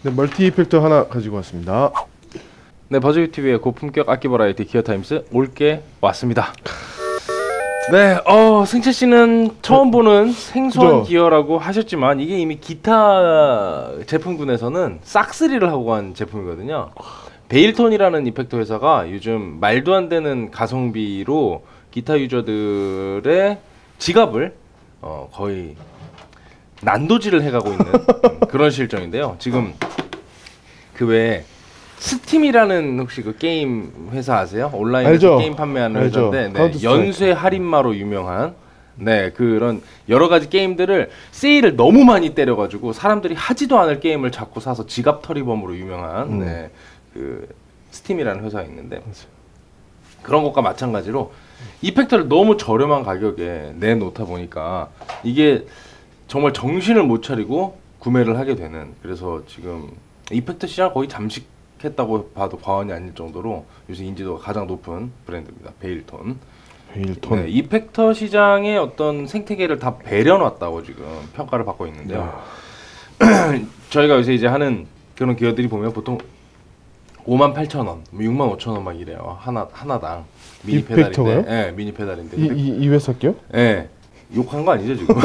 네, 멀티 이펙터 하나 가지고 왔습니다. 네, 버즈비TV의 고품격 악기 버라이티 기어타임스 올게 왔습니다. 네, 승채 씨는 처음 보는 생소한 그죠? 기어라고 하셨지만 이게 이미 기타 제품군에서는 싹쓸이를 하고 간 제품이거든요. 베일톤이라는 이펙터 회사가 요즘 말도 안 되는 가성비로 기타 유저들의 지갑을 거의 난도질을 해가고 있는 그런 실정인데요. 지금 그 외에 스팀이라는 혹시 그 게임 회사 아세요? 온라인에서 알죠? 게임 판매하는 알죠. 회사인데 카운터 스트라이크. 연쇄 할인마로 유명한 그런 여러 가지 게임들을 세일을 너무 많이 때려가지고 사람들이 하지도 않을 게임을 자꾸 사서 지갑 털이범으로 유명한 그 스팀이라는 회사가 있는데 그런 것과 마찬가지로 이펙터를 너무 저렴한 가격에 내놓다 보니까 이게 정말 정신을 못 차리고 구매를 하게 되는, 그래서 지금 이펙터 시장 거의 잠식했다고 봐도 과언이 아닐 정도로 요새 인지도가 가장 높은 브랜드입니다. 베일톤. 베일톤. 네, 이펙터 시장의 어떤 생태계를 다 배려놨다고 지금 평가를 받고 있는데요. 저희가 요새 이제 하는 그런 기어들이 보면 보통 58,000원, 65,000원 막 이래요. 하나당. 미니 이펙터가요? 페달인데. 네, 미니 페달인데. 이 회사께요? 네. 욕한 거 아니죠, 지금?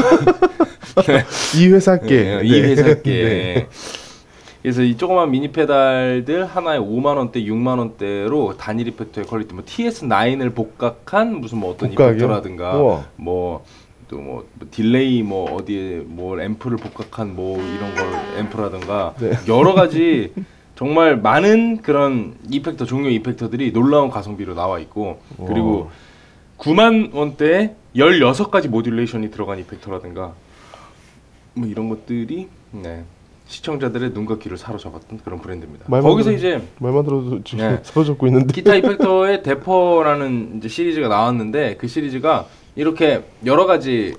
네. 이 회사께. 이 회사께. 네. 그래서 이 조그만 미니 페달들 하나에 5만 원대, 6만 원대로 단일 이펙터의 퀄리티, 뭐 TS9을 복각한 무슨 뭐 어떤 복각이요? 이펙터라든가, 우와. 뭐 또 뭐 딜레이 뭐 어디에 뭐 앰프를 복각한 뭐 이런 걸 앰프라든가 네. 여러 가지 정말 많은 그런 이펙터 종류 이펙터들이 놀라운 가성비로 나와 있고, 그리고 9만 원대에 16가지 모듈레이션이 들어간 이펙터라든가 뭐 이런 것들이 시청자들의 눈과 귀를 사로잡았던 그런 브랜드입니다. 거기서 이제 말만 들어도 지금 사로잡고 있는데. 기타 이펙터의 데퍼라는 이제 시리즈가 나왔는데 그 시리즈가 이렇게 여러 가지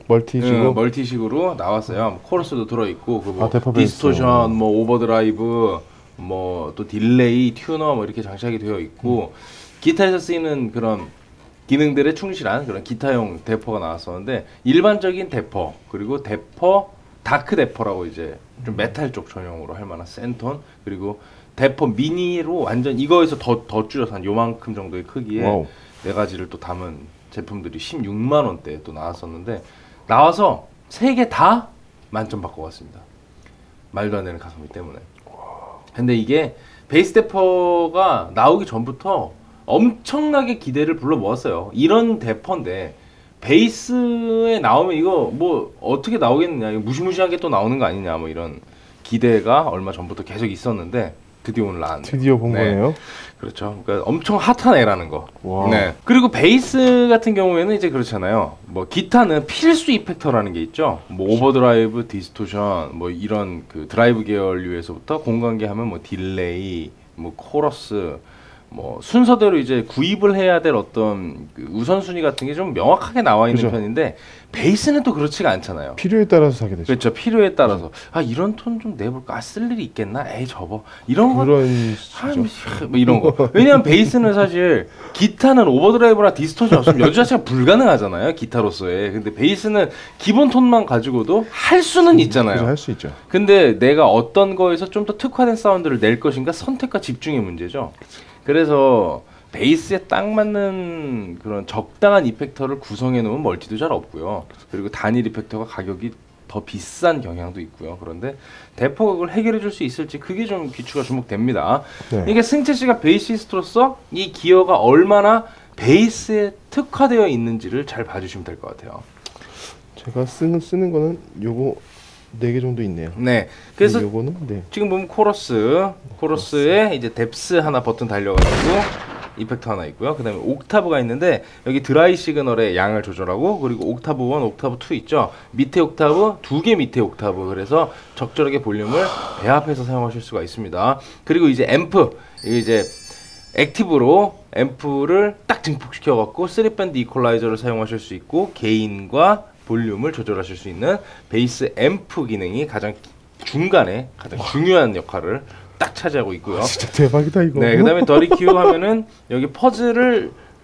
멀티식으로 나왔어요. 뭐 코러스도 들어 있고, 뭐 디스토션, 뭐 오버드라이브, 뭐 또 딜레이, 튜너 뭐 이렇게 장착이 되어 있고 기타에서 쓰이는 그런 기능들에 충실한 그런 기타용 데퍼가 나왔었는데, 일반적인 데퍼, 그리고 데퍼 다크 데퍼라고 이제 좀 메탈 쪽 전용으로 할 만한 센톤, 그리고 데퍼 미니로 완전 이거에서 더 줄여서 한 요만큼 정도의 크기에 네 가지를 또 담은 제품들이 16만 원대에 또 나왔었는데, 나와서 세 개 다 만점 받고 갔습니다. 말도 안 되는 가성비 때문에. 근데 이게 베이스 데퍼가 나오기 전부터 엄청나게 기대를 불러 모았어요. 이런 데퍼인데 베이스에 나오면 이거 뭐 어떻게 나오겠느냐, 이거 무시무시하게 또 나오는 거 아니냐, 뭐 이런 기대가 얼마 전부터 계속 있었는데 드디어 오늘 나왔네요. 드디어 본 거네요. 그렇죠. 그러니까 엄청 핫한 애라는 거. 와. 그리고 베이스 같은 경우에는 이제 그렇잖아요. 뭐 기타는 필수 이펙터라는 게 있죠. 뭐 오버드라이브, 디스토션, 뭐 이런 그 드라이브 계열류에서부터 공간계 하면 뭐 딜레이, 뭐 코러스, 뭐 순서대로 이제 구입을 해야 될 어떤 그 우선순위 같은 게 좀 명확하게 나와 있는 편인데, 베이스는 또 그렇지가 않잖아요. 필요에 따라서 사게 되죠. 그렇죠. 필요에 따라서 이런 톤 좀 내볼까? 쓸 일이 있겠나? 에이 접어. 이런 거 뭐 이런 거. 왜냐면 베이스는 사실 기타는 오버드라이브나 디스토션 없으면 연주 자체가 불가능하잖아요, 기타로서의. 근데 베이스는 기본 톤만 가지고도 할 수는 있잖아요. 할 수 있죠. 근데 내가 어떤 거에서 좀 더 특화된 사운드를 낼 것인가, 선택과 집중의 문제죠. 그래서 베이스에 딱 맞는 그런 적당한 이펙터를 구성해 놓은 멀티도 잘 없고요. 그리고 단일 이펙터가 가격이 더 비싼 경향도 있고요. 그런데 데퍼가 그걸 해결해 줄 수 있을지, 그게 좀 귀추가 주목됩니다. 이게 승채 씨가 베이시스트로서 이 기어가 얼마나 베이스에 특화되어 있는지를 잘 봐주시면 될 것 같아요. 제가 쓰는 거는 요거 4개 정도 있네요. 네. 그래서 요거는 지금 보면 코러스에 이제 뎁스 하나 버튼 달려가지고 이펙터 하나 있고요. 그 다음에 옥타브가 있는데, 여기 드라이 시그널의 양을 조절하고, 그리고 옥타브 1, 옥타브 2 있죠. 밑에 옥타브, 2개 밑에 옥타브. 그래서 적절하게 볼륨을 배합해서 사용하실 수가 있습니다. 그리고 이제 앰프, 이제 액티브로 앰프를 딱 증폭시켜 갖고 3밴드 이퀄라이저를 사용하실 수 있고, 게인과 볼륨을 조절하실 수 있는 베이스 앰프 기능이 가장 중간에 가장 중요한 역할을 딱 차지하고 있고요. 진짜 대박이다 이거. 네, 그다음에 더리 큐 하면은 여기 퍼즐을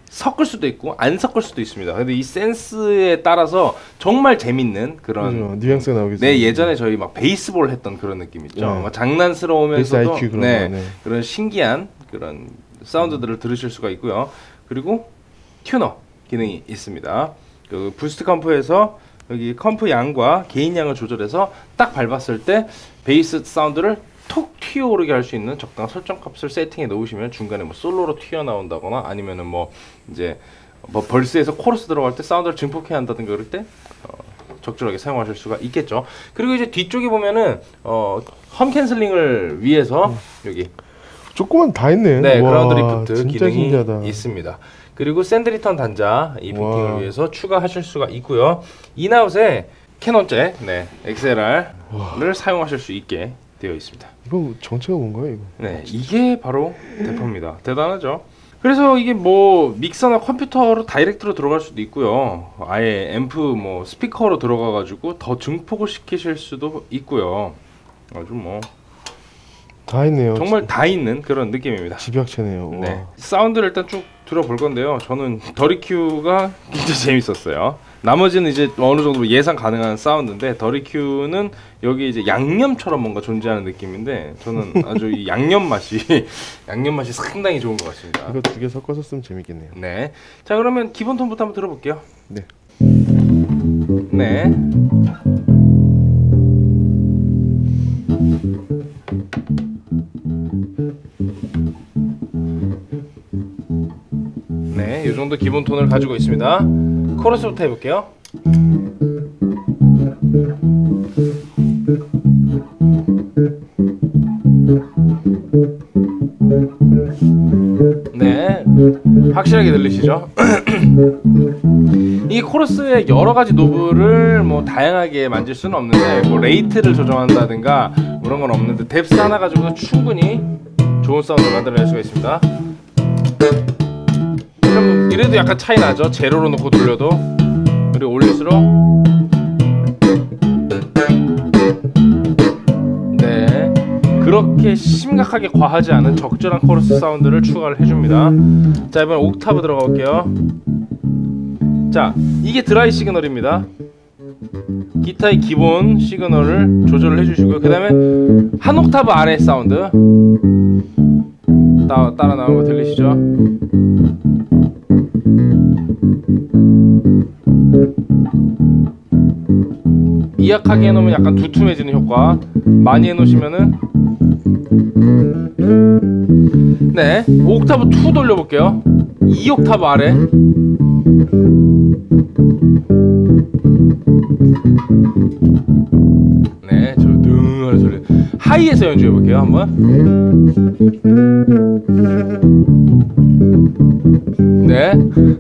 섞을 수도 있고 안 섞을 수도 있습니다. 근데 이 센스에 따라서 정말 재밌는 그런 뉘앙스가 나오겠죠. 네, 예전에 저희 막 베이스볼 했던 그런 느낌 있죠. 막 장난스러우면서도 그런 신기한 그런 사운드들을 들으실 수가 있고요. 그리고 튜너 기능이 있습니다. 그 부스트 컴프에서 여기 컴프 양과 게인 양을 조절해서 딱 밟았을 때 베이스 사운드를 톡 튀어오르게 할 수 있는 적당한 설정 값을 세팅해 놓으시면 중간에 뭐 솔로로 튀어나온다거나 아니면은 뭐 이제 뭐 벌스에서 코러스 들어갈 때 사운드를 증폭해야 한다든가 그럴 때 적절하게 사용하실 수가 있겠죠. 그리고 이제 뒤쪽에 보면은 험 캔슬링을 위해서 여기 조그만 다 있네. 네, 그라운드 리프트 기능이 신기하다. 있습니다. 그리고 샌드 리턴 단자 이 부팅을 위해서 추가하실 수가 있고요. 인아웃에 캐논 잭 XLR을 사용하실 수 있게 되어 있습니다. 이거 정체가 뭔가요, 이거? 네, 이게 바로 대포입니다. 대단하죠. 그래서 이게 뭐 믹서나 컴퓨터로 다이렉트로 들어갈 수도 있고요. 아예 앰프 뭐 스피커로 들어가 가지고 더 증폭을 시키실 수도 있고요. 아주 뭐 다 있네요. 정말 다 있는 그런 느낌입니다. 집약체네요. 네, 사운드를 일단 쭉 들어볼 건데요. 저는 더리큐가 굉장히 재밌었어요. 나머지는 이제 어느 정도 예상 가능한 사운드인데 더리큐는 여기 이제 양념처럼 뭔가 존재하는 느낌인데 저는 아주 이 양념 맛이 상당히 좋은 것 같습니다. 이거 두 개 섞어서 쓰면 재밌겠네요. 네, 자 그러면 기본 톤부터 한번 들어볼게요. 네. 네. 네, 이 정도 기본 톤을 가지고 있습니다. 코러스부터 해볼게요. 네, 확실하게 들리시죠? 이 코러스의 여러 가지 노브를 뭐 다양하게 만질 수는 없는데 뭐 레이트를 조정한다든가 그런 건 없는데 뎁스 하나 가지고도 충분히 좋은 사운드를 만들어낼 수가 있습니다. 그럼 이래도 약간 차이 나죠? 제로로 놓고 돌려도. 그리고 올릴수록 네, 그렇게 심각하게 과하지 않은 적절한 코러스 사운드를 추가를 해줍니다. 자, 이번엔 옥타브 들어가 볼게요. 자, 이게 드라이 시그널입니다. 기타의 기본 시그널을 조절을 해주시고요. 그 다음에 한 옥타브 아래 사운드 따라 나오는 거 들리시죠? 미약하게 해놓으면 약간 두툼해지는 효과, 많이 해놓으시면은 네, 옥타브 2 돌려볼게요. 2옥타브 아래. 네, 저 능하게 소리. 하이에서 연주해볼게요, 한번. 네,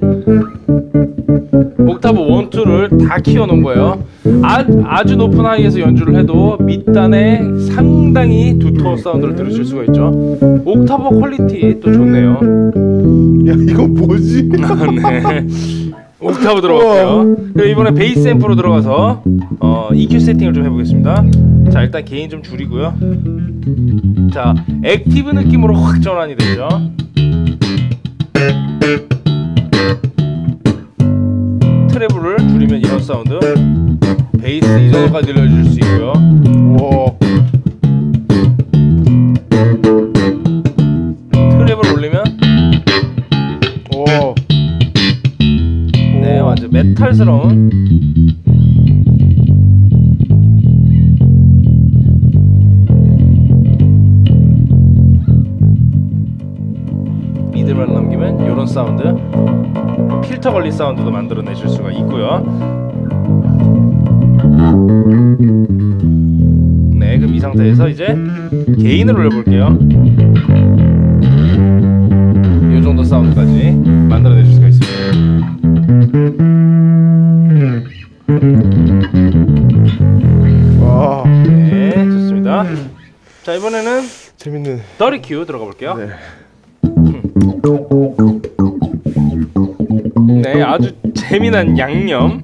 옥타브 1, 2를 다 키워놓은 거예요. 아주 높은 하이에서 연주를 해도 밑단에 상당히 두터운 사운드를 들으실 수가 있죠. 옥타브 퀄리티 또 좋네요. 야, 이거 뭐지? 네, 옥타브 들어갈게요. 그리고 이번에 베이스 앰프로 들어가서 EQ 세팅을 좀 해보겠습니다. 자, 일단 게인 좀 줄이고요. 자, 액티브 느낌으로 확 전환이 되죠. 트래블을 줄이면 이런 사운드, 베이스 이 정도까지 늘려줄 수 있고요. 우와. 트래블 올리면 오. 네, 완전 메탈스러운 미드만 넘기면 이런 사운드, 필터 걸린 사운드도 만들어내실 수가 있고요. 네, 그럼 이 상태에서 이제 게인을 올려볼게요. 이 정도 사운드까지 만들어내실 수가 있습니다. 와. 네, 좋습니다. 자, 이번에는 재밌는 더리큐 들어가 볼게요. 네. 네, 아주 재미난 양념.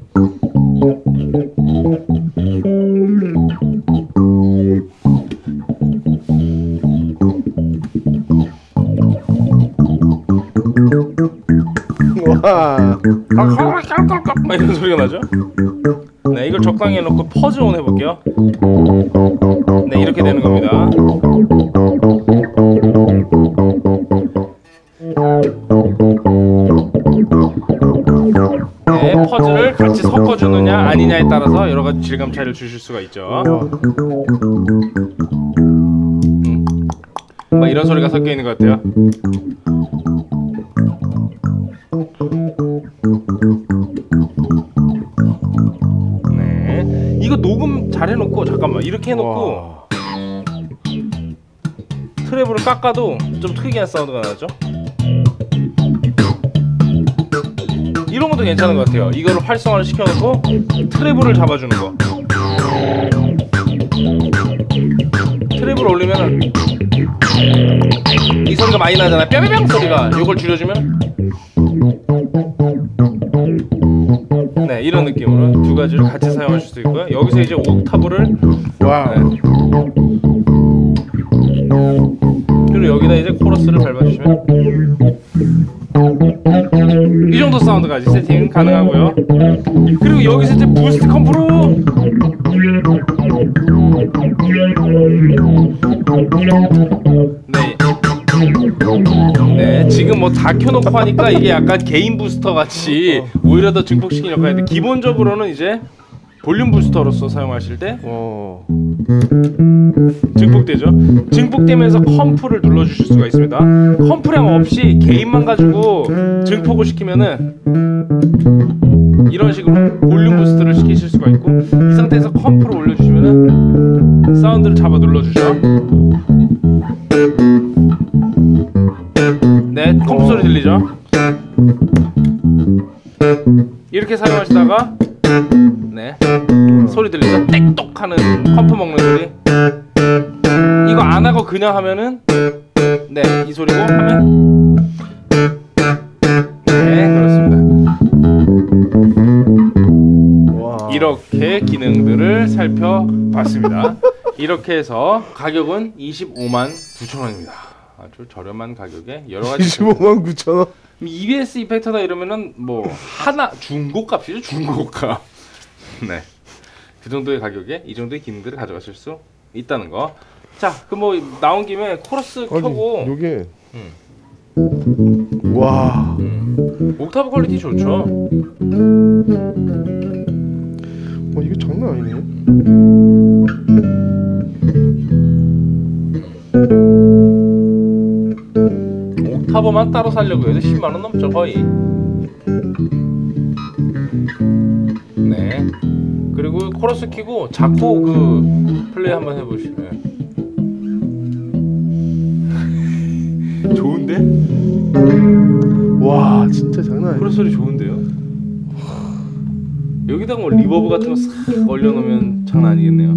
막 이런 소리가 나죠? 네, 이걸 적당히 해놓고 퍼즈 온 해볼게요. 네, 이렇게 되는 겁니다. 네, 퍼즐을 같이 섞어주느냐 아니냐에 따라서 여러가지 질감 차이를 주실 수가 있죠. 막 이런 소리가 섞여 있는 것 같아요. 네, 이거 녹음 잘 해놓고 잠깐만 이렇게 해놓고 트래블을 깎아도 좀 특이한 사운드가 나죠? 이런 것도 괜찮은 것 같아요. 이거를 활성화를 시켜놓고 트래블을 잡아주는 거. 트래블을 올리면 이 소리가 많이 나잖아요. 뿅뿅 소리가. 이걸 줄여주면 네, 이런 느낌으로 두 가지를 같이 사용하실 수 있고요. 여기서 이제 옥타브를 네. 그리고 여기다 이제 코러스를 밟아주시면 이 정도 사운드까지 세팅 가능하고요. 그리고 여기서 이제 부스트 컴프로 네, 지금 뭐 다 켜놓고 하니까 이게 약간 개인 부스터 같이 오히려 더 증폭시키는 역할인데 기본적으로는 이제 볼륨 부스터로서 사용하실 때 증폭되죠. 증폭되면서 컴프를 눌러주실 수가 있습니다. 컴프량 없이 개인만 가지고 증폭을 시키면은 이런 식으로 볼륨 부스트를 시키실 수가 있고, 이 상태에서 컴프를 올려주시면은 사운드를 잡아 눌러주죠. 네, 컴프 소리 들리죠? 이렇게 사용하시다가 네, 소리 들리죠? 땡똑 하는 컴프 먹는 소리. 이거 안 하고 그냥 하면은 네, 이 소리고 하면 네, 그렇습니다. 와. 이렇게 기능들을 살펴봤습니다. 이렇게 해서 가격은 259,900원입니다. 아주 저렴한 가격에 여러가지 259,000원? EBS 이펙터다 이러면은 뭐 하나 중고값이죠, 중고값. 네, 그 정도의 가격에 이 정도의 기능들을 가져가실 수 있다는 거. 자, 그 뭐 나온 김에 코러스 켜고 요게 와 옥타브 퀄리티 좋죠. 이게 장난 아니네. 옥타브만 따로 사려고 해도 10만원 넘죠 거의. 네, 그리고 코러스 키고 자코 그 플레이 한번 해보시면 좋은데? 와 진짜 장난 아니야. 코러스 소리 좋은데요? 여기다가 뭐 리버브 같은 거 싹 올려놓으면 장난 아니겠네요.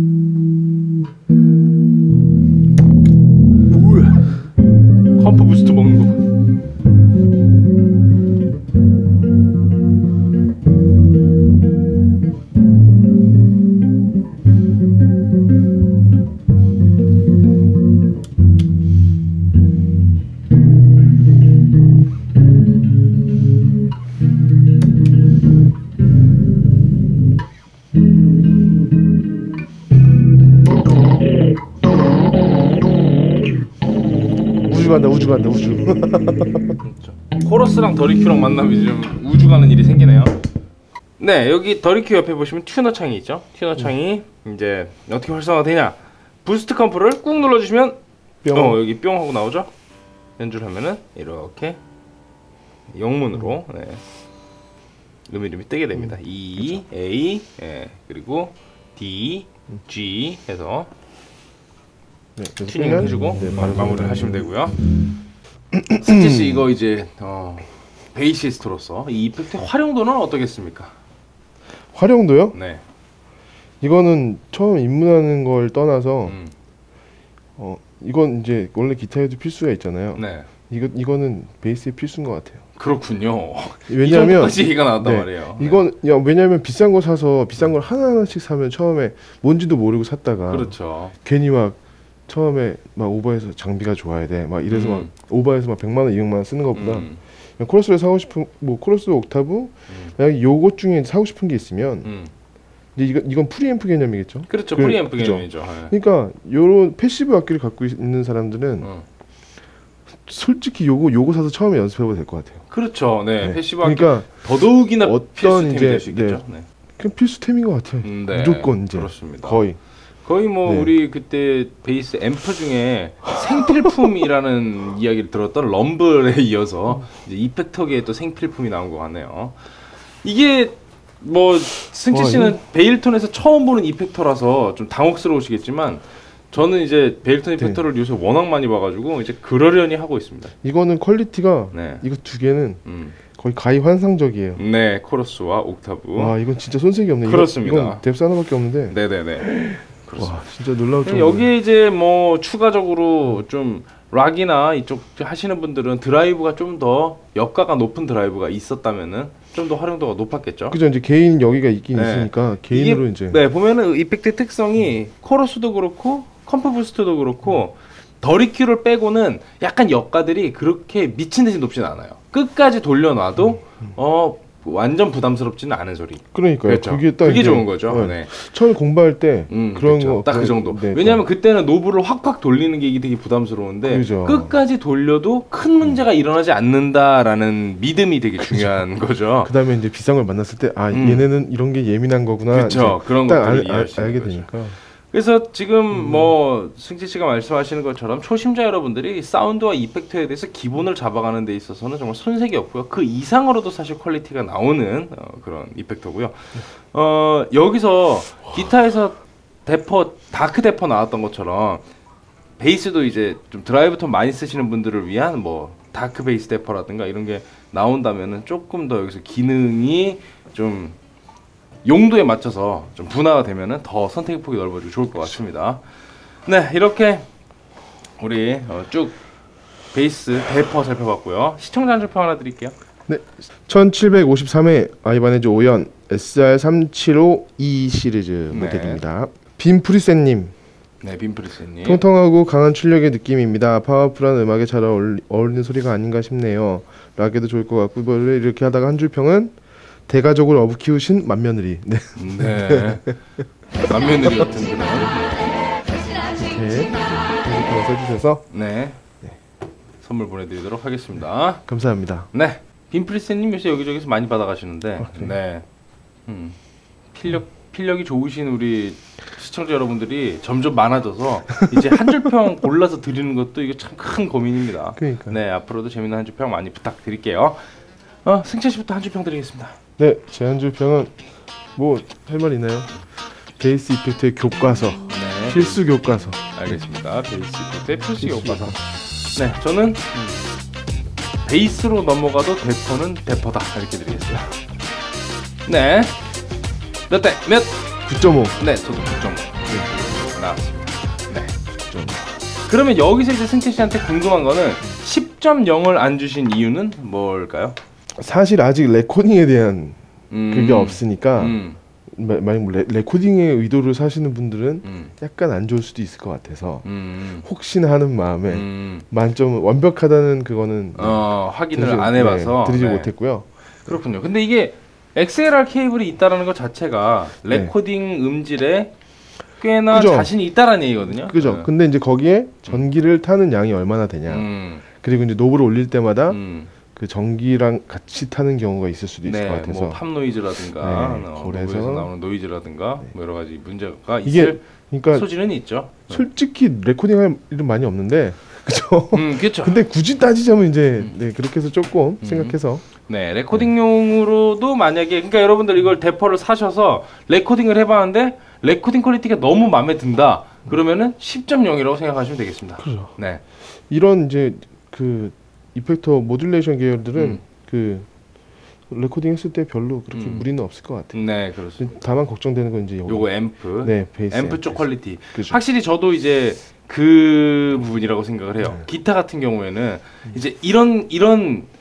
뭐야? 컴프 부스트 먹는 거. 우주 간다 우주. 코러스랑 더리큐랑 만나면 좀 우주 가는 일이 생기네요. 네, 여기 더리큐 옆에 보시면 튜너 창이 있죠. 튜너 창이 이제 어떻게 활성화가 되냐, 부스트 컴프를 꾹 눌러주시면 여기 뿅 하고 나오죠. 연주를 하면은 이렇게 영문으로 네, 이름이 뜨게 됩니다. E, 그렇죠. A, 예, 그리고 D, G 해서 네, 튜닝 해주고 네, 마무리를 하시면 되고요. 승지씨 이거 이제 베이시스트로서 이 이펙트의 활용도는 어떻겠습니까? 활용도요? 네. 이거는 처음 입문하는 걸 떠나서 이건 이제 원래 기타에도 필수가 있잖아요. 네. 이거는 베이스의 필수인 것 같아요. 그렇군요. 왜냐하면 이 얘기가 나왔단 말이에요. 이건 왜냐하면 비싼 거 사서 비싼 걸 하나하나씩 사면 처음에 뭔지도 모르고 샀다가 그렇죠. 괜히 막 처음에 막 오버해서 장비가 좋아야 돼 막 이래서 막 오버해서 막 100만 원 200만 원 쓰는 것보다 코러스를 사고 싶은 뭐 코러스 옥타브 만약 요것 중에 사고 싶은 게 있으면 이제 이건 프리앰프 개념이겠죠. 그렇죠. 프리앰프 개념이죠. 그러니까 요런 패시브 악기를 갖고 있는 사람들은 솔직히 요거 사서 처음에 연습해봐도 될 것 같아요. 그렇죠. 네. 패시브 악기 그러니까 더더욱이나 어떤 이제 수 있겠죠. 네. 그냥 필수템인 것 같아요. 무조건 이제 그렇습니다. 거의 뭐 우리 그때 베이스 앰프 중에 생필품이라는 이야기를 들었던 럼블에 이어서 이제 이펙터계에 또 생필품이 나온 것 같네요. 이게 뭐 승재 씨는 베일톤에서 처음 보는 이펙터라서 좀 당혹스러우시겠지만 저는 이제 베일톤 이펙터를 요새 워낙 많이 봐가지고 이제 그러려니 하고 있습니다. 이거는 퀄리티가 이거 두 개는 거의 가히 환상적이에요. 네, 코러스와 옥타브. 와, 이건 진짜 손색이 없네. 그렇습니다. 이건 뎁스 하나밖에 없는데. 네네네. 와, 진짜 놀라울 정도. 여기에 이제 뭐 추가적으로 좀 락이나 이쪽 하시는 분들은 드라이브가 좀 더 역가가 높은 드라이브가 있었다면은 좀 더 활용도가 높았겠죠. 그죠. 이제 개인 여기가 있긴 있으니까 개인으로 이제. 네, 보면은 이펙트 특성이 코러스도 그렇고 컴프 부스트도 그렇고 더리큐를 빼고는 약간 역가들이 그렇게 미친 듯이 높진 않아요. 끝까지 돌려놔도 완전 부담스럽지는 않은 소리. 그러니까요. 그렇죠. 그게 좋은 거죠. 네. 처음에 공부할 때 그런 그렇죠. 거 딱 그 정도. 네, 왜냐하면 그때는 노브를 확확 돌리는 게 이게 되게 부담스러운데 그죠. 끝까지 돌려도 큰 문제가 일어나지 않는다라는 믿음이 되게 중요한 거죠. 그다음에 이제 비상을 만났을 때 얘네는 이런 게 예민한 거구나. 그렇죠. 그런 것들을 알게 되니까. 그래서 지금 뭐 승재 씨가 말씀하시는 것처럼 초심자 여러분들이 사운드와 이펙트에 대해서 기본을 잡아가는 데 있어서는 정말 손색이 없고요. 그 이상으로도 사실 퀄리티가 나오는 그런 이펙터고요. 여기서 기타에서 다크 데퍼 나왔던 것처럼 베이스도 이제 좀 드라이브 톤 많이 쓰시는 분들을 위한 뭐 다크 베이스 데퍼라든가 이런 게 나온다면은 조금 더 여기서 기능이 좀 용도에 맞춰서 좀 분화가 되면은 더 선택의 폭이 넓어지고 좋을 것 같습니다. 네, 이렇게 우리 쭉 베이스 데퍼 살펴봤고요. 시청자 한줄평 하나 드릴게요. 네, 1753회 아이바네즈 5연 SR375E 시리즈 모델입니다. 빈프리셋님. 네, 빈프리셋님. 통통하고 강한 출력의 느낌입니다. 파워풀한 음악에 잘 어울리는 소리가 아닌가 싶네요. 락에도 좋을 것 같고 이렇게 하다가 한 줄평은 대가족을 어부 키우신 맏며느리. 네. 네. 맏며느리 같은 그런. 이렇게 써주셔서 네. 선물 보내드리도록 하겠습니다. 감사합니다. 네. 빈프리스님 요새 여기저기서 많이 받아가시는데, 네. 필력이 좋으신 우리 시청자 여러분들이 점점 많아져서 이제 한 줄평 골라서 드리는 것도 이게 참 큰 고민입니다. 그러니까. 네, 앞으로도 재밌는 한 줄평 많이 부탁드릴게요. 승채 씨부터 한 줄평 드리겠습니다. 네, 제 한 줄평은 뭐 할 말 있나요? 베이스 이펙트의 교과서, 네. 필수 교과서. 알겠습니다. 베이스 이펙트의 필수 교과서. 네, 저는 베이스로 넘어가도 데퍼는 데퍼다 이렇게 드리겠어요. 네, 몇 대? 몇? 9.5. 네, 저도 9.5 나왔습니다. 네, 9.5. 그러면 여기서 이제 승채 씨한테 궁금한 거는 10.0을 안 주신 이유는 뭘까요? 사실 아직 레코딩에 대한 그게 없으니까 만약 레코딩의 의도를 사시는 분들은 약간 안 좋을 수도 있을 것 같아서 혹시나 하는 마음에 만점 완벽하다는 그거는 확인을 안 해봐서 드리지 못했고요. 그렇군요. 근데 이게 XLR 케이블이 있다라는 것 자체가 레코딩 음질에 꽤나 그죠. 자신이 있다라는 얘기거든요. 그죠. 네. 근데 이제 거기에 전기를 타는 양이 얼마나 되냐. 그리고 이제 노브를 올릴 때마다 그 전기랑 같이 타는 경우가 있을 수도 있을 것 같아서 뭐 팝 노이즈라든가 그래서 나오는 노이즈라든가 뭐 여러 가지 문제가 있을 그러니까 소지는 있죠. 솔직히 레코딩할 일은 많이 없는데 그죠? 그렇죠. 근데 굳이 따지자면 이제 그렇게 해서 조금 생각해서 네, 레코딩용으로도 만약에 그러니까 여러분들 이걸 데퍼를 사셔서 레코딩을 해봤는데 레코딩 퀄리티가 너무 마음에 든다. 그러면은 10.0이라고 생각하시면 되겠습니다. 그렇죠. 네. 이런 이제 그 이펙터 모듈레이션 계열들은 그 레코딩 했을 때 별로 그렇게 무리는 없을 것 같아요. 네, 그렇습니다. 다만 걱정되는 건 이제 요거 앰프, 네, 베이스 앰프 쪽 퀄리티. 그죠. 확실히 저도 이제 그 부분이라고 생각을 해요. 기타 같은 경우에는 이제 이런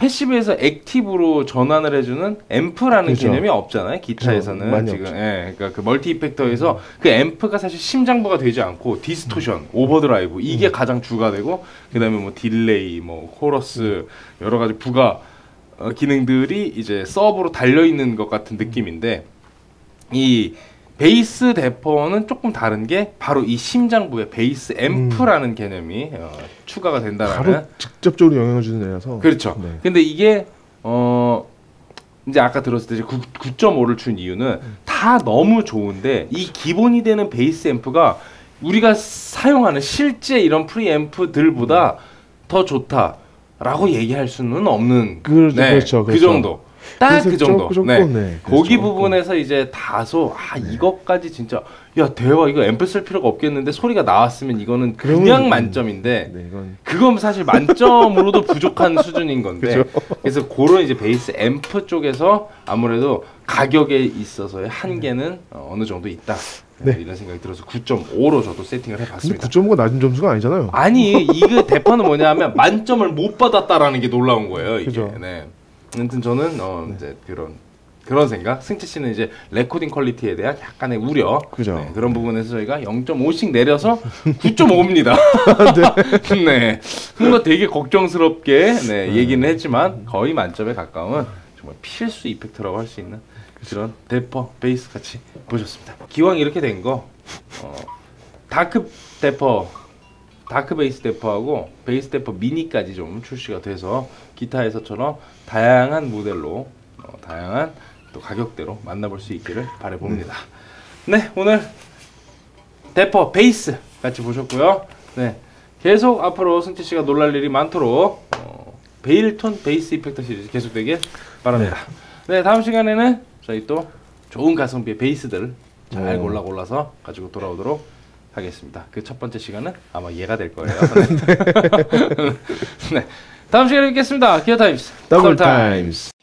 패시브에서 액티브로 전환을 해주는 앰프라는 그렇죠. 개념이 없잖아요. 기타에서는 지금 그러니까 그 멀티 이펙터에서 그 앰프가 사실 심장부가 되지 않고 디스토션, 오버드라이브 이게 가장 주가 되고 그다음에 뭐 딜레이, 뭐 코러스 여러 가지 부가 기능들이 이제 서브로 달려 있는 것 같은 느낌인데 이 베이스 대퍼는 조금 다른 게 바로 이 심장부에 베이스 앰프라는 개념이 추가가 된다라는 바로 직접적으로 영향을 주는 애라서 그렇죠. 네. 근데 이게 이제 아까 들었을 때 9.5를 준 이유는 다 너무 좋은데 이 기본이 되는 베이스 앰프가 우리가 사용하는 실제 이런 프리앰프들보다 더 좋다라고 얘기할 수는 없는 그렇죠. 그 정도. 딱 그 정도. 네. 거기 부분에서 이제 다소 이것까지 진짜 야 대박 이거 앰프 쓸 필요가 없겠는데 소리가 나왔으면 이거는 그냥 만점인데 그건 사실 만점으로도 부족한 수준인 건데 그래서 그런 이제 베이스 앰프 쪽에서 아무래도 가격에 있어서의 한계는 어느 정도 있다. 이런 생각이 들어서 9.5로 저도 세팅을 해봤습니다. 9.5가 낮은 점수가 아니잖아요. 아니 이거 대파는 뭐냐면 만점을 못 받았다라는 게 놀라운 거예요. 이게. 그죠. 네. 아무튼 저는 이제 그런 생각. 승채 씨는 이제 레코딩 퀄리티에 대한 약간의 우려. 그죠. 그런 부분에서 저희가 0.5씩 내려서 9.5입니다. 네. 뭔가 되게 걱정스럽게 얘기는 했지만 거의 만점에 가까운 정말 필수 이펙트라고 할 수 있는 그런 대퍼 베이스 같이 보셨습니다. 기왕 이렇게 된 거 다크 베이스 대퍼하고 베이스 대퍼 미니까지 좀 출시가 돼서 기타에서처럼 다양한 모델로 다양한 또 가격대로 만나볼 수 있기를 바라봅니다. 네, 오늘 대퍼 베이스 같이 보셨고요. 네, 계속 앞으로 승채 씨가 놀랄 일이 많도록 베일톤 베이스 이펙터 시리즈 계속되길 바랍니다. 네, 다음 시간에는 저희 또 좋은 가성비의 베이스들 잘 골라서 가지고 돌아오도록 하겠습니다. 그 첫 번째 시간은 아마 얘가 될 거예요. 네. 다음 시간에 뵙겠습니다. 기어 타임스 더블 타임스.